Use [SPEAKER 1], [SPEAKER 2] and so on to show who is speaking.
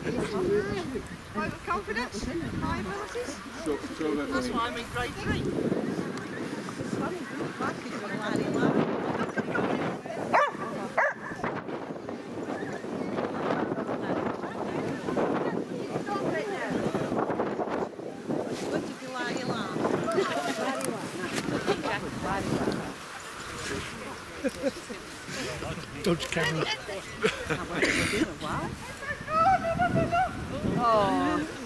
[SPEAKER 1] High confidence, high abilities. That's why I'm in grade 3.
[SPEAKER 2] Dodge camera.
[SPEAKER 1] Oh.